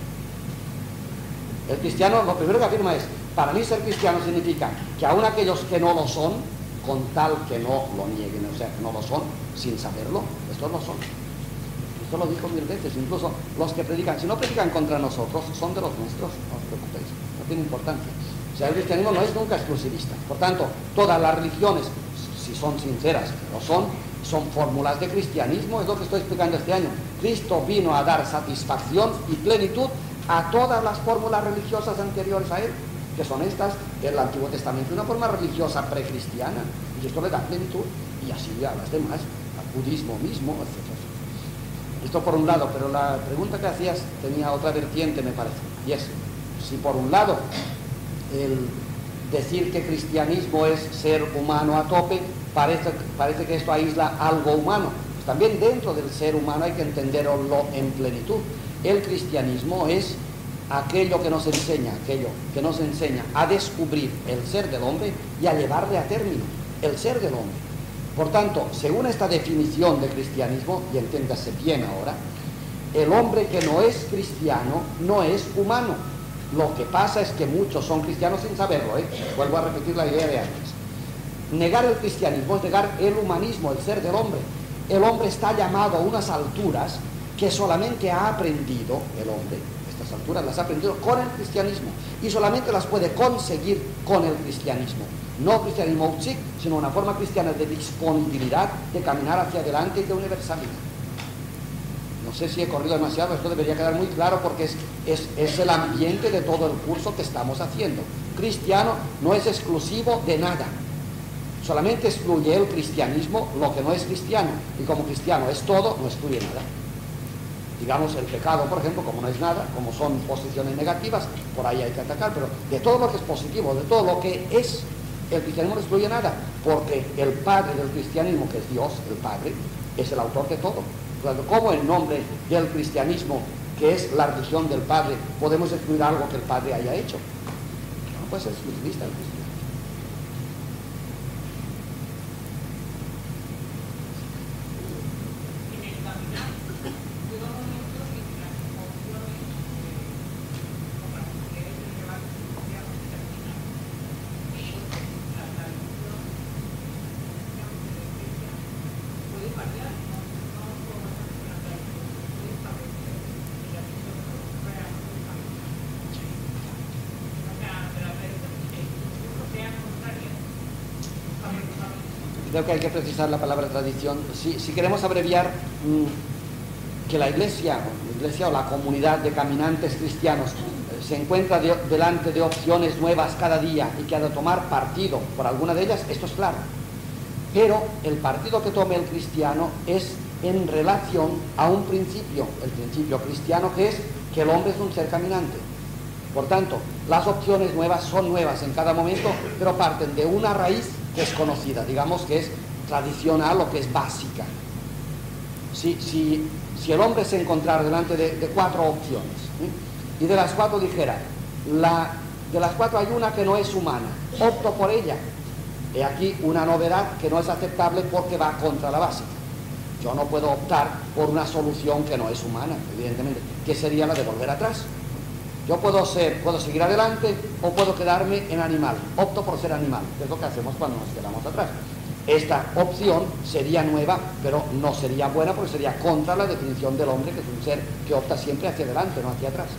El cristiano lo primero que afirma es, para mí ser cristiano significa que aun aquellos que no lo son, con tal que no lo nieguen, o sea, que no lo son, sin saberlo, estos lo son. Esto lo dijo mil veces, incluso los que predican, si no predican contra nosotros, son de los nuestros, no os preocupéis, no tiene importancia. O sea, el cristianismo no es nunca exclusivista. Por tanto, todas las religiones, si son sinceras, que lo son, son fórmulas de cristianismo, es lo que estoy explicando este año. Cristo vino a dar satisfacción y plenitud a todas las fórmulas religiosas anteriores a él, que son estas del Antiguo Testamento, una forma religiosa precristiana, y esto le da plenitud, y así a las demás, al budismo mismo, etcétera. Esto por un lado, pero la pregunta que hacías tenía otra vertiente, me parece, y es, si por un lado el decir que cristianismo es ser humano a tope, parece, parece que esto aísla algo humano. Pues también dentro del ser humano hay que entenderlo en plenitud. El cristianismo es aquello que nos enseña, aquello que nos enseña a descubrir el ser del hombre y a llevarle a término el ser del hombre. Por tanto, según esta definición de cristianismo, y entiéndase bien ahora, el hombre que no es cristiano no es humano. Lo que pasa es que muchos son cristianos sin saberlo, ¿eh? Vuelvo a repetir la idea de antes. Negar el cristianismo es negar el humanismo, el ser del hombre. El hombre está llamado a unas alturas que solamente ha aprendido el hombre. Estas alturas las ha aprendido con el cristianismo y solamente las puede conseguir con el cristianismo. No cristianismo utzik, sino una forma cristiana de disponibilidad, de caminar hacia adelante y de universalidad. No sé si he corrido demasiado, esto debería quedar muy claro porque es, es, es el ambiente de todo el curso que estamos haciendo. Cristiano no es exclusivo de nada, solamente excluye el cristianismo lo que no es cristiano, y como cristiano es todo, no excluye nada. Digamos, el pecado, por ejemplo, como no es nada, como son posiciones negativas, por ahí hay que atacar, pero de todo lo que es positivo, de todo lo que es, el cristianismo no excluye nada, porque el padre del cristianismo, que es Dios, el Padre, es el autor de todo. ¿Cómo en nombre del cristianismo, que es la religión del Padre, podemos excluir algo que el Padre haya hecho? No puede ser exclusivista el cristianismo. Creo que hay que precisar la palabra tradición. Si, si queremos abreviar mmm, que la iglesia, la iglesia o la comunidad de caminantes cristianos eh, se encuentra de, delante de opciones nuevas cada día y que ha de tomar partido por alguna de ellas, esto es claro. Pero el partido que tome el cristiano es en relación a un principio, el principio cristiano, que es que el hombre es un ser caminante. Por tanto, las opciones nuevas son nuevas en cada momento, pero parten de una raíz que es conocida, digamos que es tradicional o que es básica. Si, si, si el hombre se encontrara delante de, de cuatro opciones, ¿eh? y de las cuatro dijera, la, de las cuatro hay una que no es humana, opto por ella, He aquí una novedad que no es aceptable porque va contra la básica. Yo no puedo optar por una solución que no es humana, evidentemente, que sería la de volver atrás. Yo puedo ser, puedo seguir adelante o puedo quedarme en animal. Opto por ser animal, que es lo que hacemos cuando nos quedamos atrás. Esta opción sería nueva, pero no sería buena porque sería contra la definición del hombre, que es un ser que opta siempre hacia adelante, no hacia atrás.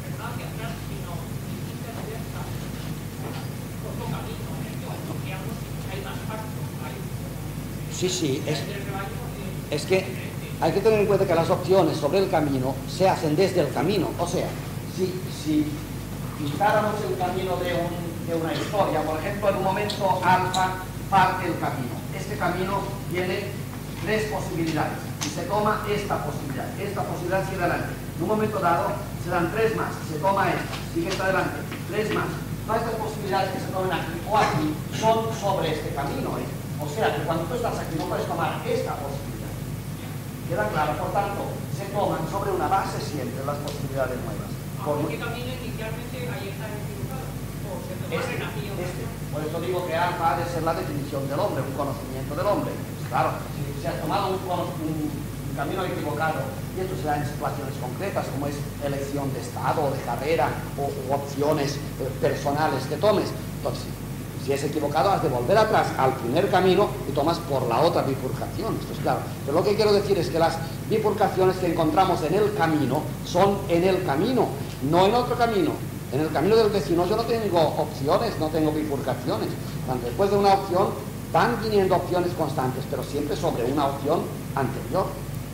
Sí, sí, es, es que hay que tener en cuenta que las opciones sobre el camino se hacen desde el camino. O sea, si, si pintáramos el camino de, un, de una historia, por ejemplo, en un momento alfa parte el camino. Este camino tiene tres posibilidades y se toma esta posibilidad. Esta posibilidad sigue adelante. En un momento dado se dan tres más, se toma esta, sigue esta adelante, tres más. Todas estas posibilidades que se toman aquí o aquí son sobre este camino, ¿eh? O sea, que cuando tú estás aquí no puedes tomar esta posibilidad. ¿Queda claro? Por tanto, se toman sobre una base siempre las posibilidades nuevas. ¿Por qué camino inicialmente ahí está equivocado? ¿O se tomó Este, renacido? este. Por eso digo que alfa ha de ser la definición del hombre, un conocimiento del hombre. Pues claro, si se ha tomado un, un, un camino equivocado, y esto se da en situaciones concretas, como es elección de estado o de carrera, o, o opciones eh, personales que tomes, entonces, si es equivocado, has de volver atrás al primer camino y tomas por la otra bifurcación. Esto es claro. Pero lo que quiero decir es que las bifurcaciones que encontramos en el camino son en el camino, no en otro camino. En el camino del vecino yo no tengo opciones, no tengo bifurcaciones. Cuando después de una opción van viniendo opciones constantes, pero siempre sobre una opción anterior.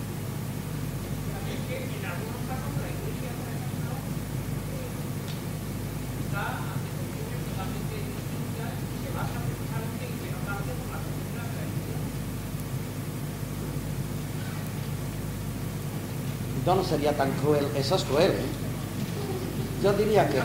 Yo no sería tan cruel, eso es cruel, ¿eh? Yo diría que...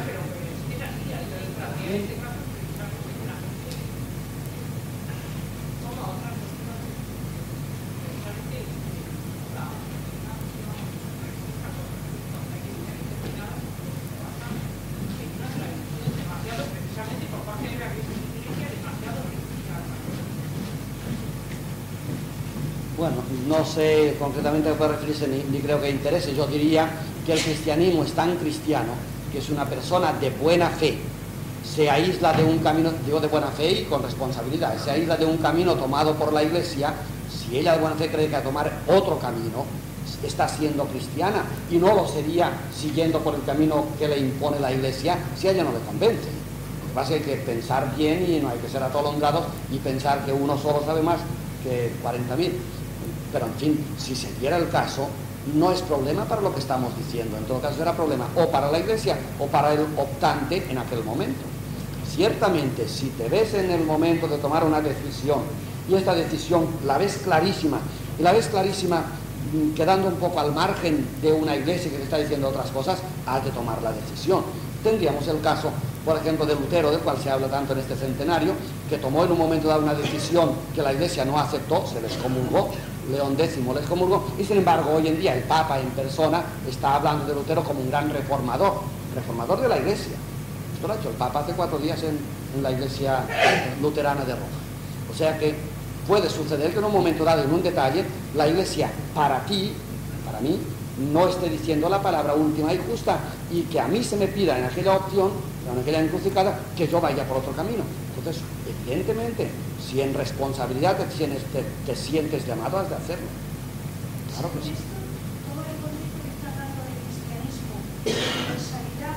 Bueno, no sé concretamente a qué puede referirse ni, ni creo que interese. Yo diría que el cristianismo es tan cristiano que es una persona de buena fe, se aísla de un camino, digo de buena fe y con responsabilidad, se aísla de un camino tomado por la Iglesia. Si ella de buena fe cree que a tomar otro camino está siendo cristiana y no lo sería siguiendo por el camino que le impone la Iglesia si a ella no le convence. Lo que pasa es que hay que pensar bien y no hay que ser atolondrados y pensar que uno solo sabe más que cuarenta mil. Pero en fin, si se diera el caso, no es problema para lo que estamos diciendo. En todo caso será problema o para la Iglesia o para el optante en aquel momento. Ciertamente, si te ves en el momento de tomar una decisión y esta decisión la ves clarísima, y la ves clarísima quedando un poco al margen de una Iglesia que te está diciendo otras cosas, has de tomar la decisión. Tendríamos el caso, por ejemplo, de Lutero, del cual se habla tanto en este centenario, que tomó en un momento dado una decisión que la Iglesia no aceptó, se les excomulgó, León décimo les excomulgó, y sin embargo hoy en día el Papa en persona está hablando de Lutero como un gran reformador, reformador de la Iglesia. Esto lo ha hecho el Papa hace cuatro días en, en la Iglesia luterana de Roma. O sea que puede suceder que en un momento dado, en un detalle, la Iglesia para ti, para mí, no esté diciendo la palabra última y justa, y que a mí se me pida en aquella opción, en aquella encrucijada, que yo vaya por otro camino. Entonces, evidentemente, si en responsabilidad te, tienes, te, te sientes llamado, has de hacerlo. Claro que sí. Todo el concepto que está dando del cristianismo, de universalidad,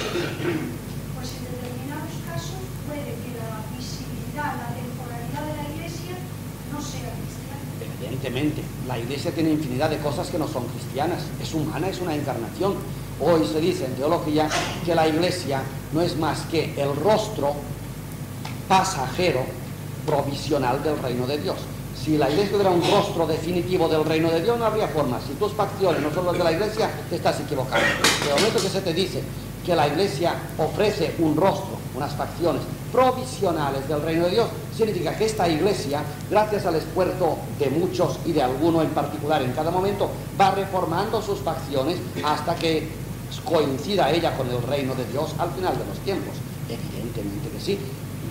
pues en determinados casos puede que la visibilidad, la temporalidad de la Iglesia no sea cristiana. Evidentemente, la Iglesia tiene infinidad de cosas que no son cristianas, es humana, es una encarnación. Hoy se dice en teología que la Iglesia no es más que el rostro pasajero, provisional del reino de Dios. Si la Iglesia tuviera un rostro definitivo del reino de Dios, no habría forma. Si tus facciones no son las de la Iglesia, te estás equivocando. En el momento que se te dice que la Iglesia ofrece un rostro, unas facciones provisionales del reino de Dios, significa que esta Iglesia, gracias al esfuerzo de muchos y de alguno en particular en cada momento, va reformando sus facciones hasta que coincida ella con el reino de Dios al final de los tiempos. Evidentemente que sí.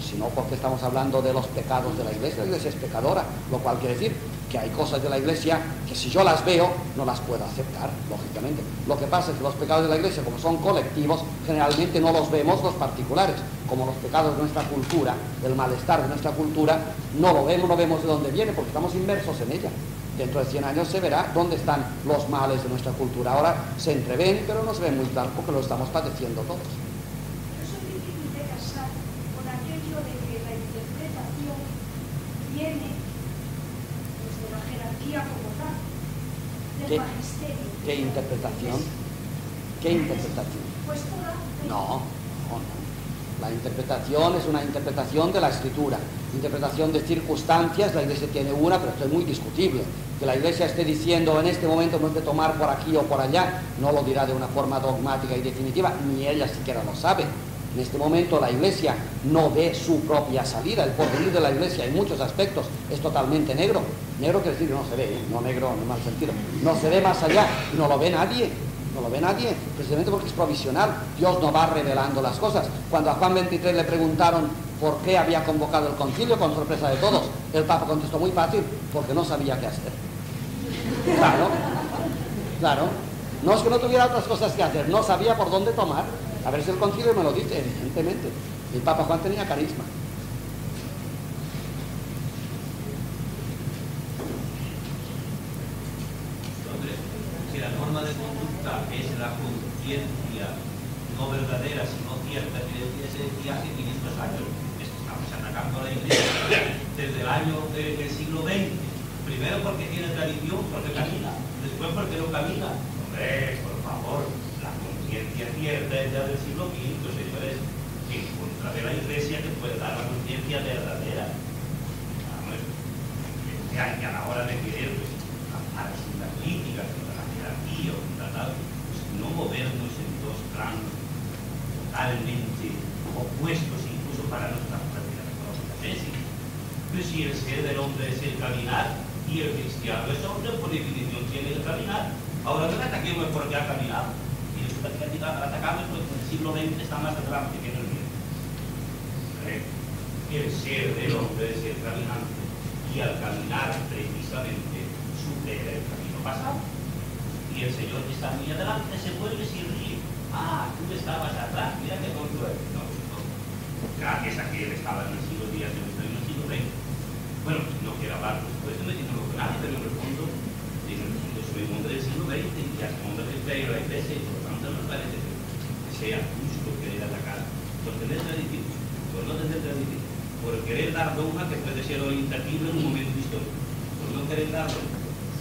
si no, porque estamos hablando de los pecados de la iglesia. La iglesia es pecadora, lo cual quiere decir que hay cosas de la iglesia que si yo las veo, no las puedo aceptar, lógicamente. Lo que pasa es que los pecados de la iglesia, como son colectivos, generalmente no los vemos los particulares. Como los pecados de nuestra cultura, el malestar de nuestra cultura, no lo vemos, no vemos de dónde viene, porque estamos inmersos en ella. Dentro de cien años se verá dónde están los males de nuestra cultura. Ahora se entreven, pero no se ven muy claro porque lo estamos padeciendo todos. Eso es difícil de casar con aquello de que la interpretación viene pues, de la jerarquía como tal, del ¿Qué, magisterio. ¿Qué interpretación? ¿Qué interpretación? Pues toda. No, no, no. La interpretación es una interpretación de la escritura, interpretación de circunstancias. La iglesia tiene una, pero esto es muy discutible. Que la iglesia esté diciendo en este momento no es de tomar por aquí o por allá, no lo dirá de una forma dogmática y definitiva, ni ella siquiera lo sabe. En este momento la iglesia no ve su propia salida. El porvenir de la iglesia en muchos aspectos es totalmente negro. Negro quiere decir que no se ve, ¿eh? No negro en el mal sentido. No se ve más allá y no lo ve nadie. No lo ve nadie, precisamente porque es provisional. Dios no va revelando las cosas. Cuando a Juan veintitrés le preguntaron por qué había convocado el concilio, con sorpresa de todos, el Papa contestó muy fácil, porque no sabía qué hacer. Claro, claro. No es que no tuviera otras cosas que hacer, no sabía por dónde tomar. A ver si el concilio me lo dice, evidentemente. El Papa Juan tenía carisma. Si la norma de conducta es la conciencia no verdadera, sino cierta, que se decía hace quinientos años, estamos atacando a la iglesia desde el año de, del siglo veinte. Primero porque tiene tradición, porque camina, después porque no camina. Hombre, por favor, la conciencia cierta es ya del siglo quinto, señores, en contra de la iglesia que puede dar la conciencia verdadera. Vamos, que hay que a la hora de querer pues, a las críticas, y o tratado, pues, no movernos en dos planos totalmente opuestos incluso para nuestra práctica ecológica. Pues si el ser del hombre es el caminar y el cristiano es hombre, por definición tiene el caminar. Ahora no ataquemos porque ha caminado. Y resulta que atacamos porque en el siglo veinte está más adelante que en el mío. El ser del hombre es el caminante y al caminar precisamente supera el camino pasado. Y el Señor que está muy adelante se vuelve y ríe. Ah, tú estabas atrás, mira qué tonto eres. No, no. Gracias a que él estaba en el siglo diez, yo estoy en el siglo veinte. Bueno, no quiero hablar por esto, no entiendo lo que nadie, pero en el fondo, en el fondo soy un hombre del siglo veinte y ya como hombre del imperio la iglesia, y por lo tanto no me parece que sea justo querer atacar por tener tradición, por no tener tradición, por querer dar dogma que puede ser orientativo en un momento histórico, por no querer dar dogma.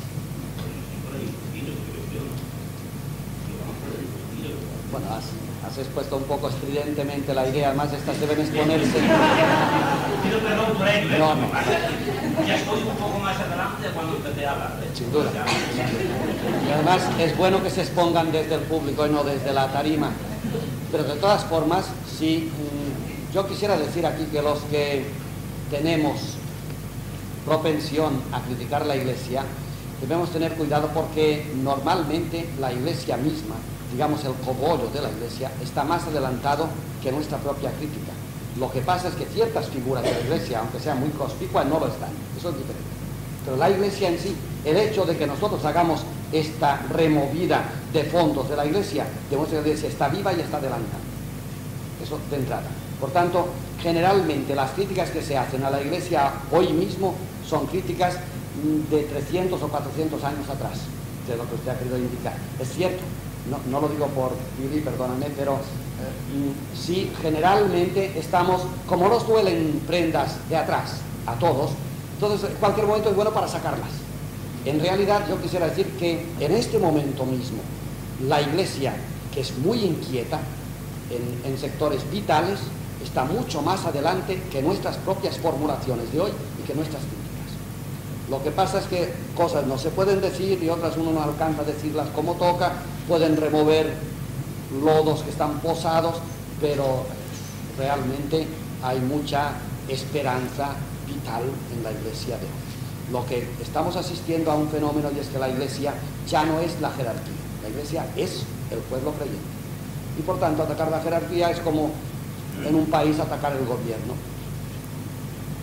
Bueno, has, has expuesto un poco estridentemente la idea, además estas deben exponerse. Pido perdón por ello, ¿eh? No, no. Ya estoy un poco más adelante cuando empecé a hablar, ¿eh? Sin duda. Y además es bueno que se expongan desde el público y no desde la tarima. Pero de todas formas, sí, yo quisiera decir aquí que los que tenemos propensión a criticar la Iglesia, debemos tener cuidado porque normalmente la Iglesia misma, digamos el cogollo de la Iglesia, está más adelantado que nuestra propia crítica. Lo que pasa es que ciertas figuras de la Iglesia, aunque sean muy conspicuas, no lo están. Eso es diferente. Pero la Iglesia en sí, el hecho de que nosotros hagamos esta removida de fondos de la Iglesia, demuestra que la Iglesia está viva y está adelantada. Eso de entrada. Por tanto, generalmente las críticas que se hacen a la Iglesia hoy mismo son críticas de trescientos o cuatrocientos años atrás, de lo que usted ha querido indicar. Es cierto, no, no lo digo por Billy, perdóname, pero eh, sí, generalmente estamos, como nos duelen prendas de atrás a todos, entonces en cualquier momento es bueno para sacarlas. En realidad yo quisiera decir que en este momento mismo la Iglesia, que es muy inquieta en, en sectores vitales, está mucho más adelante que nuestras propias formulaciones de hoy y que nuestras críticas. Lo que pasa es que cosas no se pueden decir y otras uno no alcanza a decirlas como toca, pueden remover lodos que están posados, pero realmente hay mucha esperanza vital en la Iglesia de hoy. Lo que estamos asistiendo a un fenómeno y es que la Iglesia ya no es la jerarquía, la Iglesia es el pueblo creyente. Y por tanto atacar la jerarquía es como en un país atacar el gobierno.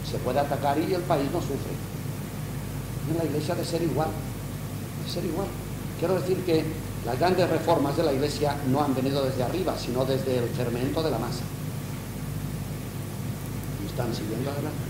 se puede atacar y el país no sufre. En la Iglesia de ser igual, de ser igual. Quiero decir que las grandes reformas de la Iglesia no han venido desde arriba, sino desde el fermento de la masa. ¿Me están siguiendo adelante?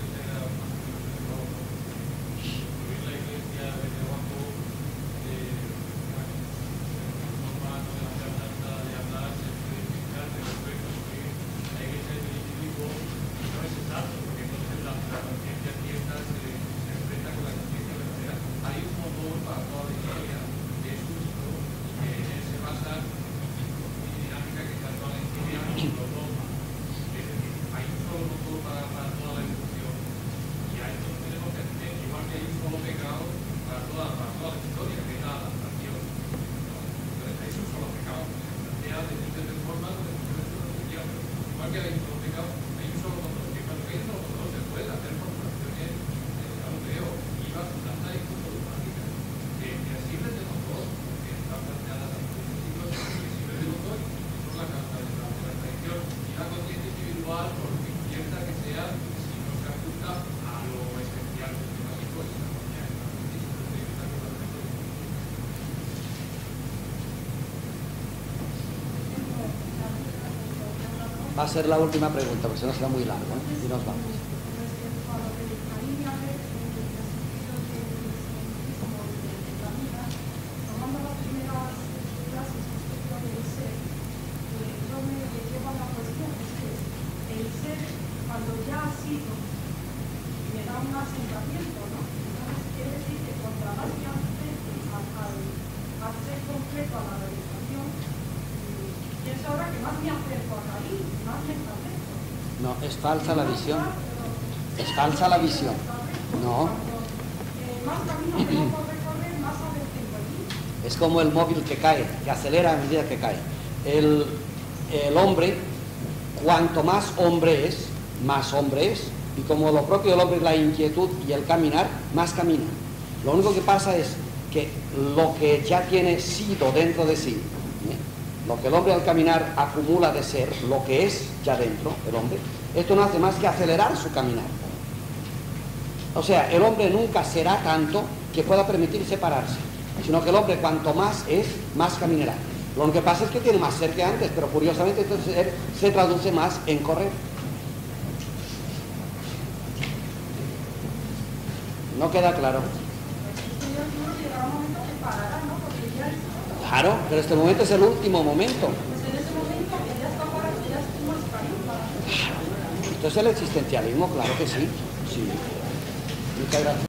Va a ser la última pregunta, porque si no será muy largo, ¿eh? Y nos vamos. No, es falsa la visión. Es falsa la visión. No. Es como el móvil que cae, que acelera a medida que cae. El, el hombre, cuanto más hombre es, más hombre es. Y como lo propio del hombre es la inquietud y el caminar, más camina. Lo único que pasa es que lo que ya tiene sido dentro de sí, ¿eh? Lo que el hombre al caminar acumula de ser, lo que es ya dentro, el hombre, esto no hace más que acelerar su caminar. O sea, el hombre nunca será tanto que pueda permitir separarse, sino que el hombre cuanto más es, más caminará. Lo que pasa es que tiene más ser que antes, pero curiosamente entonces él se traduce más en correr. ¿No queda claro? Claro, pero este momento es el último momento. Esto es el existencialismo, claro que sí. Sí. Muchas gracias.